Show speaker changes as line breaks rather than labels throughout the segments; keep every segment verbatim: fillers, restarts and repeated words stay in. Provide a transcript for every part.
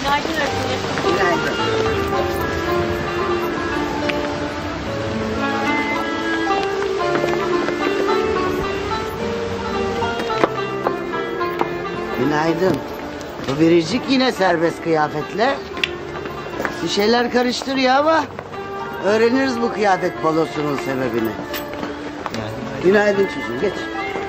Günaydın öğretmenim.
Günaydın. Günaydın. Bu biricik yine serbest kıyafetle. Bir şeyler karıştırıyor ama öğreniriz bu kıyafet balosunun sebebini. Günaydın çocuğum, geç.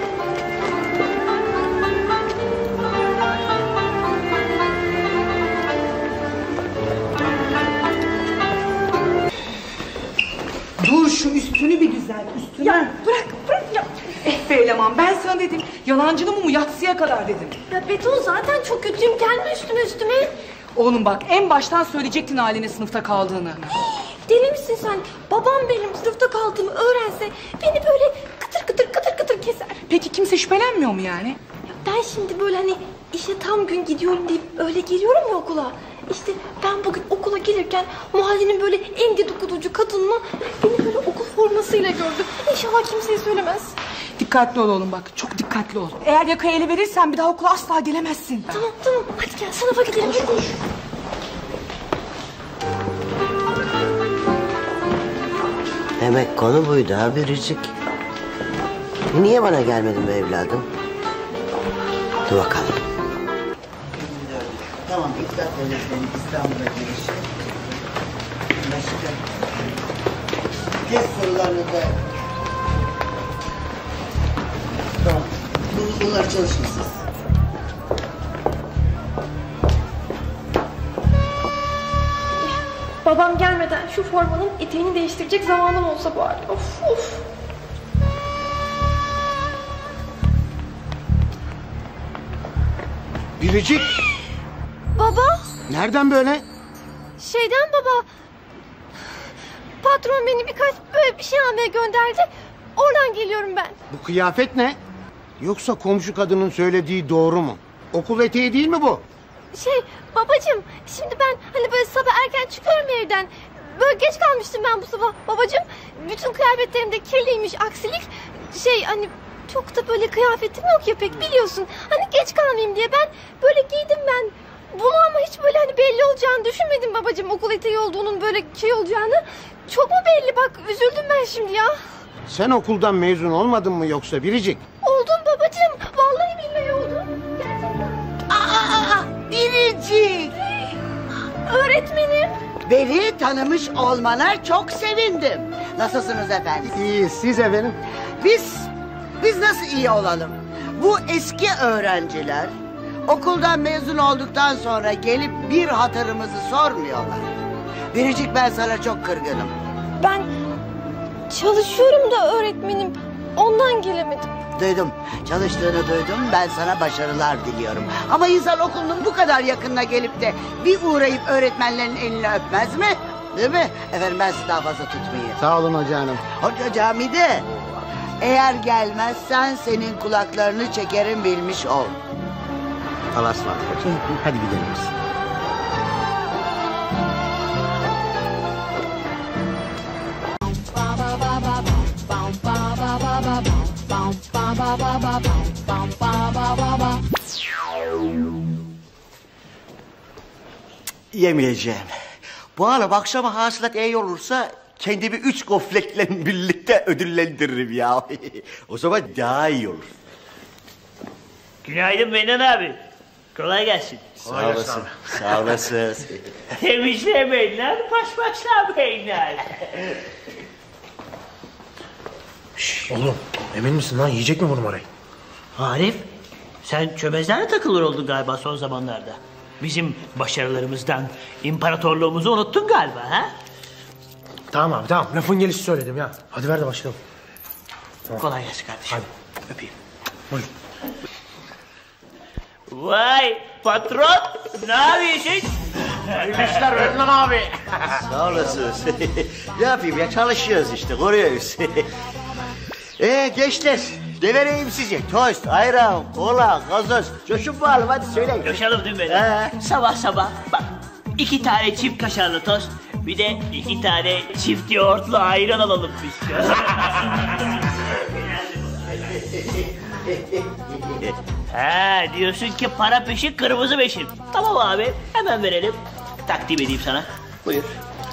Dur şu üstünü bir düzelt, üstünü.
Ya bırak, bırak ya. Eh be eleman, ben sana dedim. Yalancılı mı yatsıya kadar dedim.
Ya Beto zaten çok kötüyüm. Gelme üstüme üstüme.
Oğlum bak, en baştan söyleyecektin ailenin sınıfta kaldığını.
Deli misin sen? Babam benim sınıfta kaldığımı öğrense beni böyle kıtır kıtır kıtır kıtır keser.
Peki kimse şüphelenmiyor mu yani?
Ya ben şimdi böyle hani işe tam gün gidiyorum deyip öyle geliyorum ya okula. İşte ben bugün okula gelirken mahallenin böyle en dedikoducu kadınla beni böyle okul formasıyla gördü. İnşallah kimseye söylemez.
Dikkatli ol oğlum bak, çok dikkatli ol. Eğer yakayı ele verirsen bir daha okula asla gelemezsin.
Tamam tamam, hadi gel sınıfa gidelim.
Koş koş.
Demek konu buydu ha biricik. Niye bana gelmedin be evladım? Dur bakalım. Tamam, dikkat öğretmenim İstanbul'a girişi. Başka. Test sorularını da... Tamam. Bu, bunları çalışın siz.
Babam gelmeden şu formanın eteğini değiştirecek zamanım olsa bari. Of of.
Biricik,
Baba,
nereden böyle?
şeyden baba. Patron beni birkaç böyle bir şey almaya gönderdi. Oradan geliyorum ben.
Bu kıyafet ne? Yoksa komşu kadının söylediği doğru mu? Okul eteği değil mi bu?
Şey babacığım, şimdi ben hani böyle sabah erken çıkıyorum evden. Böyle geç kalmıştım ben bu sabah babacığım. Bütün kıyafetlerim de kirliymiş, aksilik. Şey hani çok da böyle kıyafetim yok ya pek, biliyorsun. Hani geç kalmayayım diye ben böyle giydim ben. Bunu ama hiç böyle hani belli olacağını düşünmedim babacığım. Okul eteği olduğunun böyle şey olacağını. Çok mu belli, bak üzüldüm ben şimdi ya.
Sen okuldan mezun olmadın mı yoksa Biricik?
Oldum babacığım. Vallahi billahi oldum. Gerçekten.
Aa, biricik.
Öğretmenim.
Beni tanımış olmana çok sevindim. Nasılsınız efendim?
İyi, siz efendim?
Biz, biz nasıl iyi olalım? Bu eski öğrenciler okuldan mezun olduktan sonra gelip bir hatırımızı sormuyorlar. Biricik, ben sana çok kırgınım.
Ben çalışıyorum da öğretmenim. Ondan gelemedim.
Duydum, çalıştığını duydum. Ben sana başarılar diliyorum. Ama insan okulunun bu kadar yakınına gelip de bir uğrayıp öğretmenlerin elini öpmez mi? Değil mi? Efendim, ben sizi daha fazla tutmayayım.
Sağ olun hoca hanım.
Hoca camide. Eğer gelmezsen senin kulaklarını çekerim, bilmiş ol.
Allah'a ısmarladık hocam. Hadi gidelim biz.
Yemeyeceğim. Bu arada akşama hasılat iyi olursa kendimi üç gofletle birlikte ödüllendiririm ya. O zaman daha iyi olur.
Günaydın Mennan abi. Kolay gelsin.
Sağ olasın. Sağ olasın.
Temizle Mennan, paşpaşla Mennan.
Oğlum emin misin lan, yiyecek mi bu numarayı?
Arif, sen çömezlerle takılır oldun galiba son zamanlarda. Bizim başarılarımızdan imparatorluğumuzu unuttun galiba ha?
Tamam abi tamam, lafın gelişi söyledim ya. Hadi ver de başlayalım.
Tamam. Kolay gelsin kardeşim.
Hadi.
Öpeyim.
Buyurun.
Vay patron, ne yapıyorsun?
Hayırlı işler öğretmen abi.
Sağ olasın. Ne yapayım ya, çalışıyoruz işte, koruyoruz. Ee gençler, ne vereyim size? Tost, ayran, kola, gazoz. Coşun bakalım, hadi söyleyin.
Coşalım değil mi böyle?
Ee?
Sabah sabah bak, iki tane çift kaşarlı tost, bir de iki tane çift yoğurtlu ayran alalım biz. He diyorsun ki para peşin kırmızı beşin. Tamam abi hemen verelim. Takdim edeyim sana. Buyur.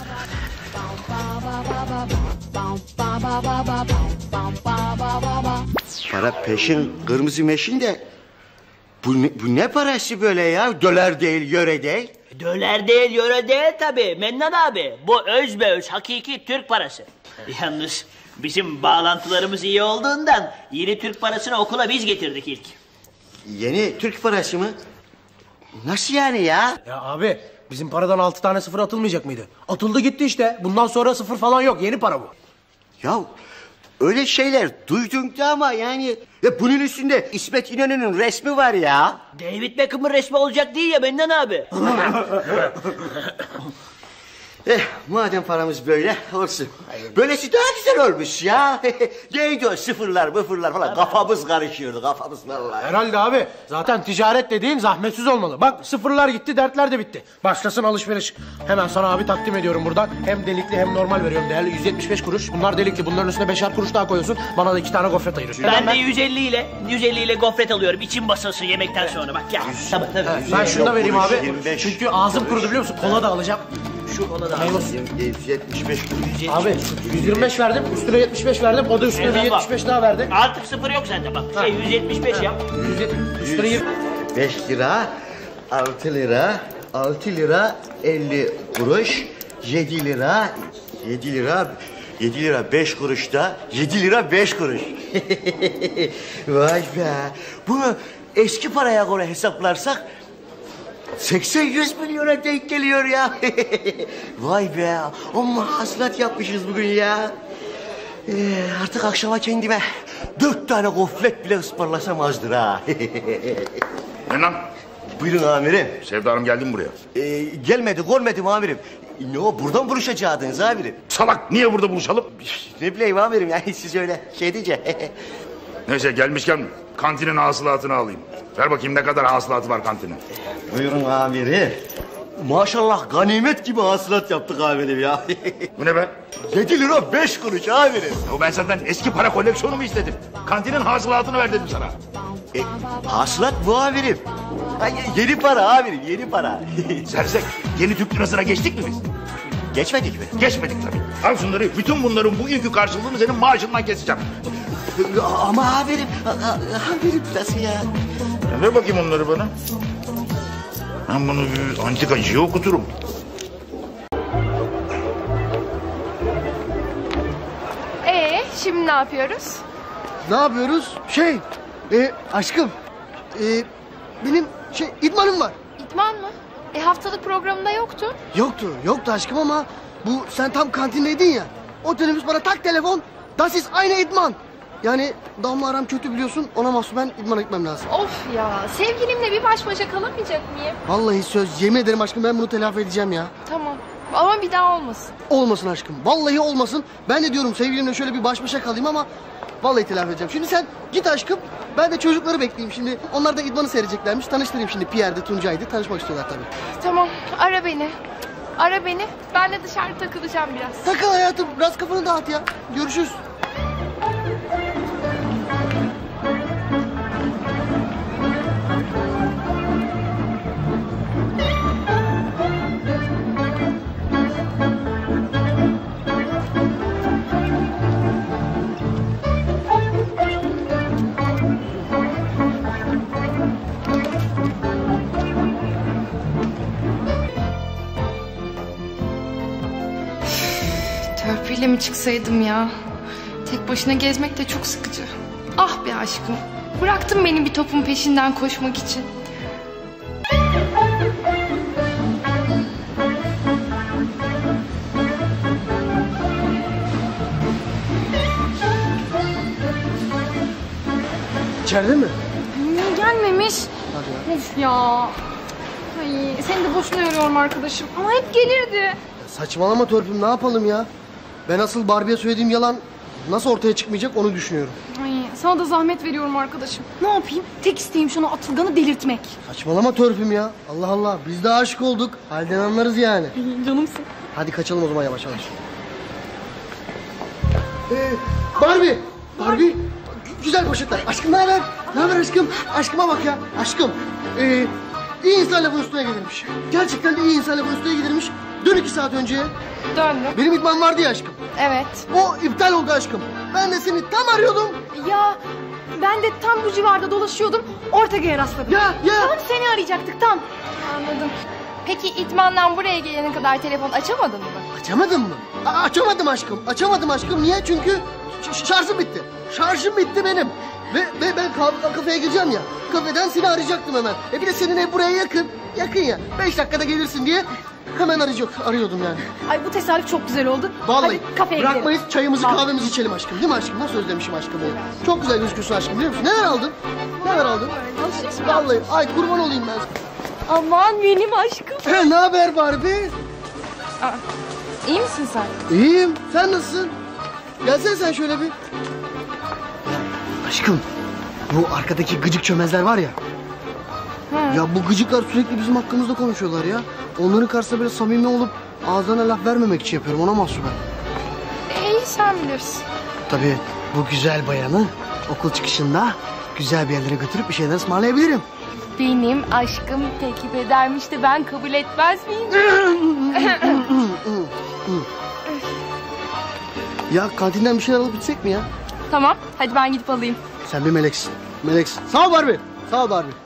Para peşin, kırmızı meşin de... Bu ne, bu ne parası böyle ya? Dolar değil, euro değil.
Dolar değil, euro değil tabii Mennan abi. Bu özbeöz hakiki Türk parası. Yalnız bizim bağlantılarımız iyi olduğundan yeni Türk parasını okula biz getirdik ilk.
Yeni Türk parası mı? Nasıl yani ya?
Ya abi bizim paradan altı tane sıfır atılmayacak mıydı? Atıldı gitti işte. Bundan sonra sıfır falan yok. Yeni para bu.
Ya öyle şeyler duydum da ama yani... Ya bunun üstünde İsmet İnönü'nün resmi var ya.
David Beckham'ın resmi olacak değil ya Mennan abi.
Eh madem paramız böyle olsun. Böylesi daha güzel olmuş ya. Neydi o sıfırlar mıfırlar falan kafamız karışıyordu kafamız vallahi.
Herhalde abi. Zaten ticaret dediğin zahmetsiz olmalı. Bak sıfırlar gitti, dertler de bitti. Başlasın alışveriş. Hemen sana abi takdim ediyorum buradan. Hem delikli hem normal veriyorum değerli. yüz yetmiş beş kuruş. Bunlar delikli. Bunların üstüne beşer kuruş daha koyuyorsun. Bana da iki tane gofret ayırıyorsun.
Ben de yüz elli ile yüz elli ile gofret alıyorum. İçim basılsın yemekten sonra bak ya. Tabii tabii.
Evet, ben şunu da vereyim abi.
yirmi beş.
Çünkü ağzım kurudu biliyor musun? Kola da alacağım.
Şu kola da
Meyve.
yüz yetmiş beş kuruş.
Abi yüz yirmi beş verdim. Üstüne yetmiş beş verdim. O da üstüne bir
Eyvallah.
yetmiş beş daha verdi.
Artık sıfır yok zaten bak. Şey yüz yetmiş beş yap.
yüz yetmiş. Üstüne yirmi.
beş lira, altı lira, altı lira, elli kuruş, yedi lira, yedi lira, yedi lira beş kuruş da, yedi lira beş kuruş. Vay be, bunu eski paraya göre hesaplarsak seksen yüz milyona denk geliyor ya. Vay be, amma hasılat yapmışız bugün ya. Ee, artık akşama kendime dört tane gofret bile ısmarlasam azdır ha.
Mennan,
Buyurun amirim.
Sevda Hanım geldi mi buraya?
Ee, gelmedi, görmedim amirim. Ne o, buradan buluşacaktınız amirim.
Salak, niye burada buluşalım?
Ne bileyim amirim, yani siz öyle şey deyince.
Neyse gelmişken kantinin hasılatını alayım. Ver bakayım ne kadar hasılatı var kantinin.
Buyurun amirim. Maşallah ganimet gibi hasılat yaptık amirim ya.
Bu ne be?
Yedi lira beş kuruş amirim.
Ya ben senden eski para koleksiyonumu istedim. Kantinin hasılatını ver dedim sana.
E, hasılat bu amirim. Ha, yeni para amirim, yeni para.
Sersek, yeni Türk lirasına geçtik mi biz?
Geçmedik mi?
Geçmedik tabii. Al şunları, bütün bunların bugünkü karşılığını senin maaşından keseceğim.
Ama amirim, a- a- amirim nasıl ya?
Ya ver bakayım onları bana. Ben bunu bir antikacıya okuturum.
Ee, şimdi ne yapıyoruz?
Ne yapıyoruz? Şey, e, aşkım, e, benim şey idmanım var.
İdman mı? E haftalık programında yoktu.
Yoktu, yoktu aşkım ama bu sen tam kantindeydin ya. O teneffüs bana tak telefon, das ist eine idman. Yani Damla aram kötü biliyorsun, ona mahsus ben idmana gitmem lazım.
Of ya, sevgilimle bir baş başa kalamayacak mıyım?
Vallahi söz, yemin ederim aşkım ben bunu telafi edeceğim ya.
Tamam ama bir daha olmasın.
Olmasın aşkım, vallahi olmasın. Ben de diyorum sevgilimle şöyle bir baş başa kalayım ama vallahi telafi edeceğim. Şimdi sen git aşkım, ben de çocukları bekleyeyim şimdi. Onlar da idmanı seyredeceklermiş, tanıştırayım şimdi. Pierre'di, Tuncay'dı, tanışmak istiyorlar tabii.
Tamam, ara beni. Ara beni, ben de dışarı takılacağım biraz.
Takıl hayatım, biraz kafanı dağıt ya. Görüşürüz.
Törpüyle mi çıksaydım ya? Tek başına gezmek de çok sıkıcı. Ah be aşkım. Bıraktın beni bir topun peşinden koşmak için.
İçeride mi?
Hmm, gelmemiş.
Hadi ya.
Of ya. Ay, seni de boşuna yoruyorum arkadaşım. Ama hep gelirdi.
Saçmalama Törpüm, ne yapalım ya? Ben asıl Barbie'ye söylediğim yalan nasıl ortaya çıkmayacak onu düşünüyorum.
Ay, sana da zahmet veriyorum arkadaşım. Ne yapayım? Tek isteğim şunu Atılgan'ı delirtmek.
Saçmalama Törpüm ya. Allah Allah, biz de aşık olduk. Halden anlarız yani.
Canımsın.
Hadi kaçalım o zaman yavaş yavaş. Ee, Barbie! Barbie! Güzel poşetler. Aşkım ne haber? Ne haber aşkım? Aşkıma bak ya. Aşkım. Ee, iyi insan lafın üstüne gelirmiş. Gerçekten de iyi insan lafın üstüne gelirmiş. Dön iki saat önce.
Döndüm.
Benim idman vardı ya aşkım.
Evet.
O iptal oldu aşkım. Ben de seni tam arıyordum.
Ya ben de tam bu civarda dolaşıyordum. Ortega'ya rastladım.
Ya ya.
Tam seni arayacaktık tam. Anladım. Peki idmandan buraya gelene kadar telefon açamadın mı?
Açamadın mı? A açamadım aşkım. Açamadım aşkım. Niye? Çünkü şarjım bitti. Şarjım bitti benim. Ve, ve ben kafeye gireceğim ya. Kafeden seni arayacaktım hemen. E bir de senin ev buraya yakın. Yakın ya. Beş dakikada gelirsin diye hemen arayacak, arıyordum yani.
Ay bu tesadüf çok güzel oldu.
Vallahi
Hadi kafeye
bırakmayız,
gidelim.
çayımızı
Vallahi.
kahvemizi içelim aşkım. Değil mi aşkım? Nasıl özlemişim aşkım onu. Çok güzel gözüküyorsun aşkım, biliyor musun? Neler aldın? Neler aldın? Vallahi ay kurban olayım ben.
Aman benim aşkım.
Ne haber Barbie?
Aa, iyi misin sen?
İyiyim. Sen nasılsın? Gelsene sen şöyle bir. Ya, aşkım, bu arkadaki gıcık çömezler var ya.
Hı.
Ya bu gıcıklar sürekli bizim hakkımızda konuşuyorlar ya. Onların karşısında böyle samimi olup ağzına laf vermemek için yapıyorum. Ona mahsup ben.
İyi sen bilirsin.
Tabii bu güzel bayanı okul çıkışında güzel bir yerlere götürüp bir şeyler ısmarlayabilirim.
Benim aşkım teklif edermiş de ben kabul etmez miyim?
Ya kantinden bir şeyler alıp içsek mi ya?
Tamam hadi ben gidip alayım.
Sen bir meleksin. Meleksin. Sağ ol Barbie. Sağ ol Barbie.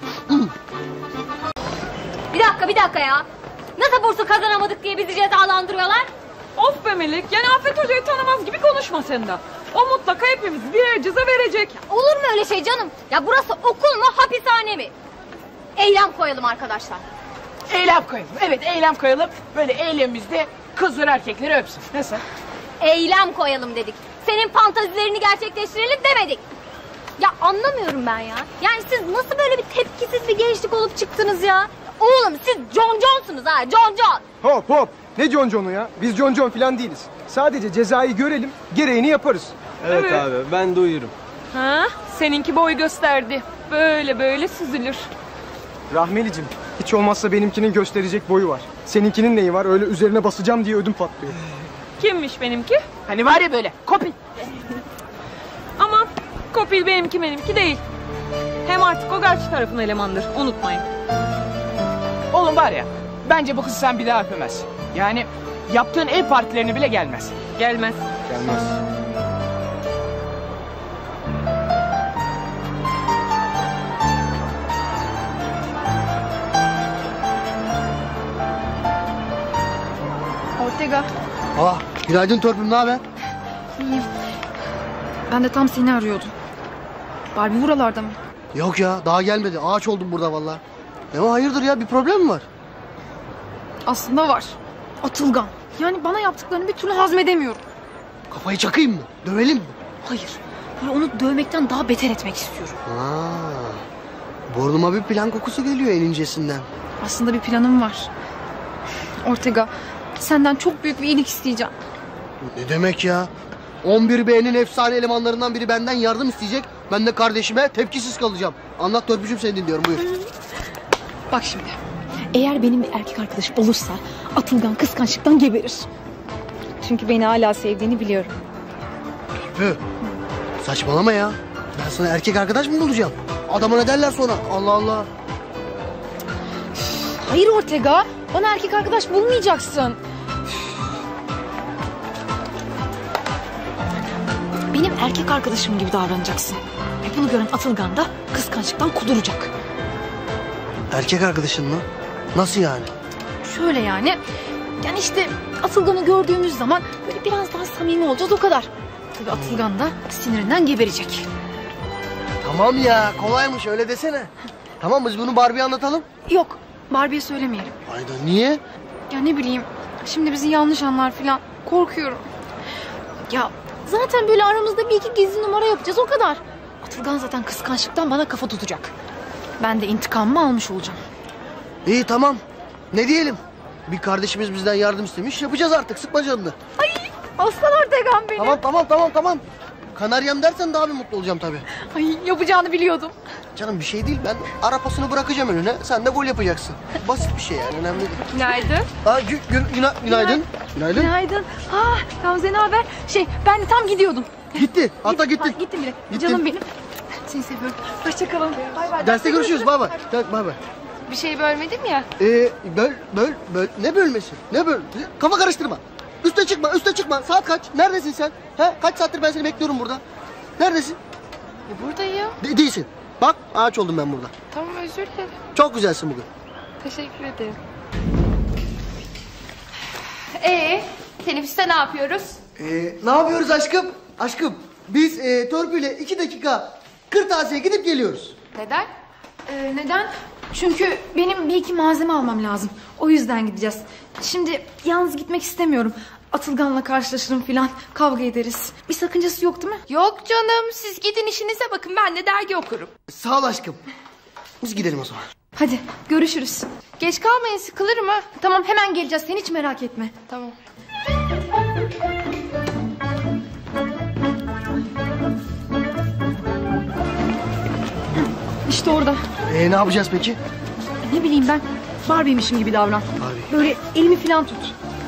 Bir dakika bir dakika ya. Nasıl bursu kazanamadık diye bizi cezalandırıyorlar?
Of be Melek, yani Afet Hoca'yı tanımaz gibi konuşma sen de. O mutlaka hepimizi birer ceza verecek.
Olur mu öyle şey canım? Ya burası okul mu hapishane mi? Eylem koyalım arkadaşlar.
Eylem koyalım. Evet eylem koyalım. Böyle eylemimizde kızlar erkekleri öpsün. Nasıl?
Eylem koyalım dedik. Senin fantazilerini gerçekleştirelim demedik. Ya anlamıyorum ben ya. Yani siz nasıl böyle bir tepkisiz bir gençlik olup çıktınız ya? Oğlum siz John John'sunuz ha, John John.
Hop hop. Ne John John'u ya? Biz John John falan değiliz. Sadece cezayı görelim, gereğini yaparız.
Evet, evet abi, ben de uyurum.
Ha, seninki boy gösterdi. Böyle böyle süzülür.
Rahmelicim, hiç olmazsa benimkinin gösterecek boyu var. Seninkinin neyi var? Öyle üzerine basacağım diye ödüm patlıyor.
Kimmiş benimki?
Hani var ya böyle, kopil.
Ama kopil benimki benimki değil. Hem artık o karşı tarafın elemandır, unutmayın.
Oğlum var ya, bence bu kız sen bir daha öpemez. Yani yaptığın ev partilerine bile gelmez.
Gelmez.
Gelmez.
Ortega.
Aa, günaydın Törpüm, ne haber?
İyiyim. Ben de tam seni arıyordum. Barbie buralarda mı?
Yok ya, daha gelmedi. Ağaç oldum burada vallahi. Ama hayırdır ya, bir problem mi var?
Aslında var. Atılgan. Yani bana yaptıklarını bir türlü hazmedemiyorum.
Kafayı çakayım mı? Dövelim mi?
Hayır. Böyle onu dövmekten daha beter etmek istiyorum.
Ha, burnuma bir plan kokusu geliyor en incesinden.
Aslında bir planım var. Ortega, senden çok büyük bir iyilik isteyeceğim.
Ne demek ya? on bir B'nin efsane elemanlarından biri benden yardım isteyecek. Ben de kardeşime tepkisiz kalacağım. Anlat Törpücüğüm, seni dinliyorum, buyur.
Bak şimdi. Eğer benim bir erkek arkadaşım olursa Atılgan kıskançlıktan geberir. Çünkü beni hala sevdiğini biliyorum.
Törpü, saçmalama ya. Ben sana erkek arkadaş mı bulacağım? Adama ne derler sonra? Allah Allah.
Hayır Ortega. Bana erkek arkadaş bulmayacaksın. Benim erkek arkadaşım gibi davranacaksın. Ve bunu gören Atılgan da kıskançlıktan kuduracak.
Erkek arkadaşın mı? Nasıl yani?
Şöyle yani. Yani işte Atılgan'ı gördüğümüz zaman böyle biraz daha samimi olacağız, o kadar. Tabii Atılgan da sinirinden geberecek.
Tamam ya, kolaymış, öyle desene. Tamam, biz bunu Barbie'ye anlatalım.
Yok, Barbie'ye söylemeyelim.
Hayda, niye?
Ya ne bileyim, şimdi bizi yanlış anlar falan, korkuyorum. Ya zaten böyle aramızda bir iki gizli numara yapacağız, o kadar. Atılgan zaten kıskançlıktan bana kafa tutacak. Ben de intikamımı almış olacağım.
İyi, tamam. Ne diyelim? Bir kardeşimiz bizden yardım istemiş, yapacağız artık, sıkma canını.
Ay, aslan Ortega'm benim.
Tamam tamam tamam tamam. Kanaryam dersen daha bir mutlu olacağım tabii.
Ay, yapacağını biliyordum.
Canım bir şey değil, ben arapasını bırakacağım önüne, sen de gol yapacaksın. Basit bir şey yani, önemli değil.
Günaydın.
Aa, gü gü güna günaydın. Günaydın.
Günaydın. Ah, Gamze ne haber? Şey, ben de tam gidiyordum.
Gitti, hatta gittin.
Ha, gittim bile.
Gittin.
Canım benim. Seni seviyorum. Hoşçakalın. Bay bay.
Derste görüşürüz baba. Bay bay.
Bir şey bölmedim ya.
Ee, böl, böl, böl. Ne bölmesi? Ne böl? Kafa karıştırma. Üste çıkma, üste çıkma. Saat kaç? Neredesin sen? He? Kaç saattir ben seni bekliyorum burada. Neredesin?
E buradayım.
De değilsin. Bak ağaç oldum ben burada.
Tamam özür dilerim.
Çok güzelsin bugün.
Teşekkür ederim. Ee, teneffüste ne yapıyoruz?
Ee, ne yapıyoruz aşkım? Aşkım biz e, torpille iki dakika kırtasiye gidip geliyoruz.
Neden? Ee, neden? Çünkü benim bir iki malzeme almam lazım. O yüzden gideceğiz. Şimdi yalnız gitmek istemiyorum. Atılgan'la karşılaşırım filan. Kavga ederiz. Bir sakıncası yok değil mi?
Yok canım, siz gidin işinize bakın, ben de dergi okurum.
Sağ ol aşkım. Biz gidelim o zaman.
Hadi görüşürüz.
Geç kalmayın, sıkılırım ha.
Tamam hemen geleceğiz. Sen hiç merak etme.
Tamam.
İşte orada.
Ee, ne yapacağız peki?
Ne bileyim ben. Barbie'mişim gibi davran.
Barbie.
Böyle elimi filan tut.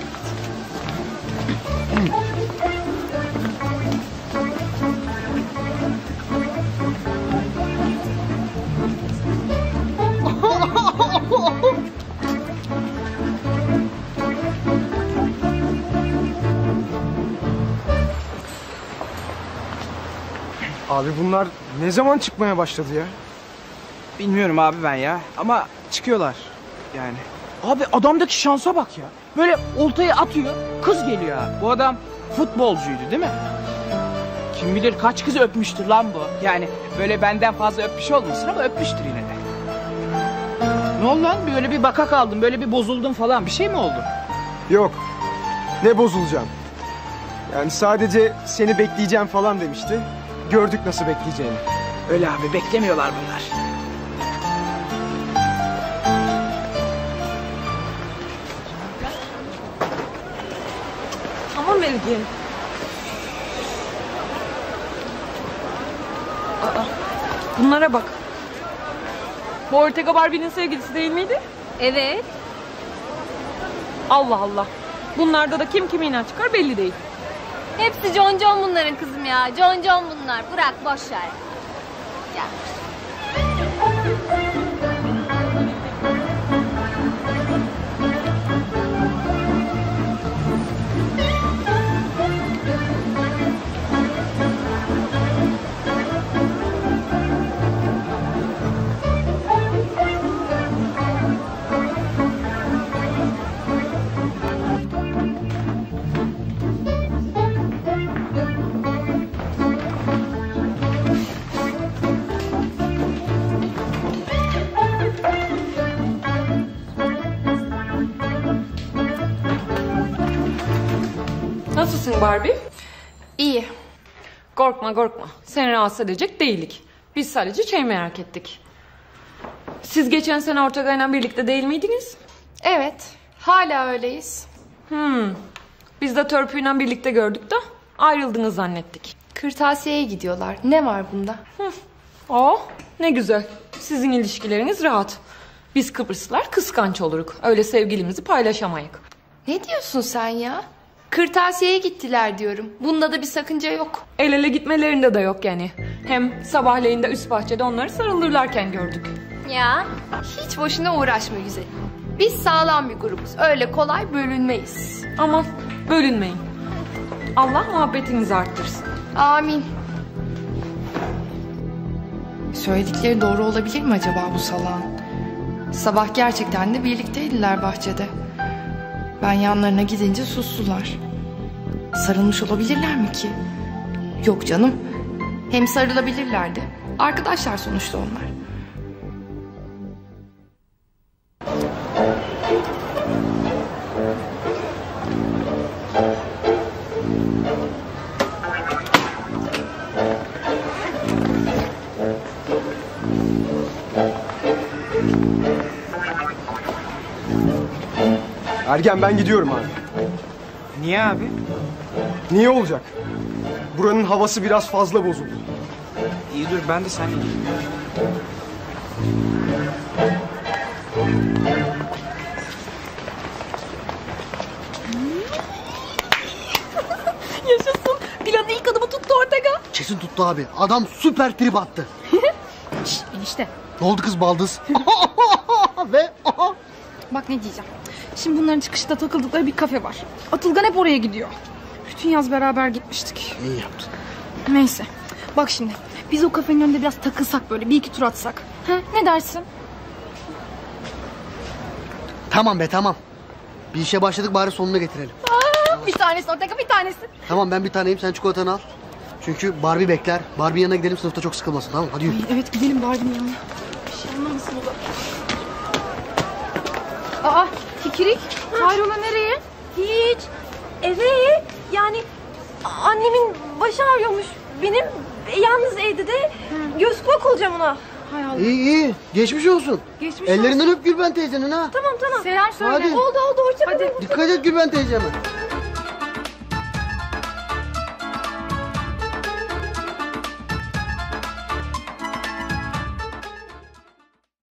Abi bunlar ne zaman çıkmaya başladı ya?
Bilmiyorum abi ben ya ama çıkıyorlar yani. Abi adamdaki şansa bak ya. Böyle oltayı atıyor, kız geliyor ha. Bu adam futbolcuydu değil mi? Kim bilir kaç kız öpmüştür lan bu. Yani böyle benden fazla öpmüş olmasın ama öpmüştür yine de. Ne oldu lan? Böyle bir baka kaldım, böyle bir bozuldum falan. Bir şey mi oldu?
Yok. Ne bozulacağım? Yani sadece seni bekleyeceğim falan demişti. Gördük nasıl bekleyeceğini.
Öyle abi, beklemiyorlar bunlar.
Tamam Belgin. Aa, bunlara bak. Bu Ortega Barbie'nin sevgilisi değil miydi?
Evet.
Allah Allah. Bunlarda da kim kiminden çıkar belli değil.
Hepsi John John bunların kızım ya. John John bunlar. Bırak, boş ver. Gel.
Nasılsın Barbie?
İyi.
Korkma korkma. Seni rahatsız edecek değildik. Biz sadece şey merak ettik. Siz geçen sene Ortega'yla birlikte değil miydiniz?
Evet. Hala öyleyiz.
Hmm. Biz de Törpü'yle birlikte gördük de ayrıldınız zannettik.
Kırtasiyeye gidiyorlar. Ne var bunda?
Hı. Oh ne güzel. Sizin ilişkileriniz rahat. Biz Kıbrıslılar kıskanç oluruk. Öyle sevgilimizi paylaşamayık.
Ne diyorsun sen ya? Kırtasiyeye gittiler diyorum. Bunda da bir sakınca yok.
El ele gitmelerinde de yok yani. Hem sabahleyin de üst bahçede onları sarılırlarken gördük.
Ya hiç boşuna uğraşma güzelim. Biz sağlam bir grubuz. Öyle kolay bölünmeyiz.
Aman bölünmeyin. Allah muhabbetinizi arttırsın.
Amin. Söyledikleri doğru olabilir mi acaba bu salağın? Sabah gerçekten de birlikteydiler bahçede. Ben yanlarına gidince sustular. Sarılmış olabilirler mi ki? Yok canım. Hem sarılabilirlerdi. Arkadaşlar sonuçta onlar.
Ergen ben gidiyorum abi.
Niye abi?
Niye olacak? Buranın havası biraz fazla bozuldu.
İyi dur ben de seninle gideyim.
Yaşasın. Planın ilk adımı tuttu Ortega.
Kesin tut. tuttu abi. Adam süper trip attı.
Şşş enişte.
Ne oldu kız baldız? Ve
Bak ne diyeceğim. Şimdi bunların çıkışta takıldıkları bir kafe var. Atılgan hep oraya gidiyor. Bütün yaz beraber gitmiştik.
İyi yaptın.
Neyse. Bak şimdi. Biz o kafenin önünde biraz takılsak böyle bir iki tur atsak. He, ne dersin?
Tamam be tamam. Bir işe başladık bari sonuna getirelim.
Aa, bir tanesi ortaka bir tanesi.
Tamam ben bir taneyim sen çikolatanı al. Çünkü Barbie bekler. Barbie'nin yanına gidelim sınıfta çok sıkılmasın tamam mı? Hadi yürü.
Ay, evet gidelim Barbie'nin yanına. Bir şey anlamasın o da. Aa Fikirik. Hayrola nereye?
Hiç. Eve yani annemin başı ağrıyormuş. Benim yalnız evde de göz kulak olacağım ona.
Hay Allah.
İyi iyi. Geçmiş olsun.
Geçmiş
Ellerinden
olsun.
öp Gülben teyzenin ha.
Tamam tamam.
Selam söyle.
Hadi.
Oldu oldu hoşça kalın.
Dikkat et Gülben teyzeme.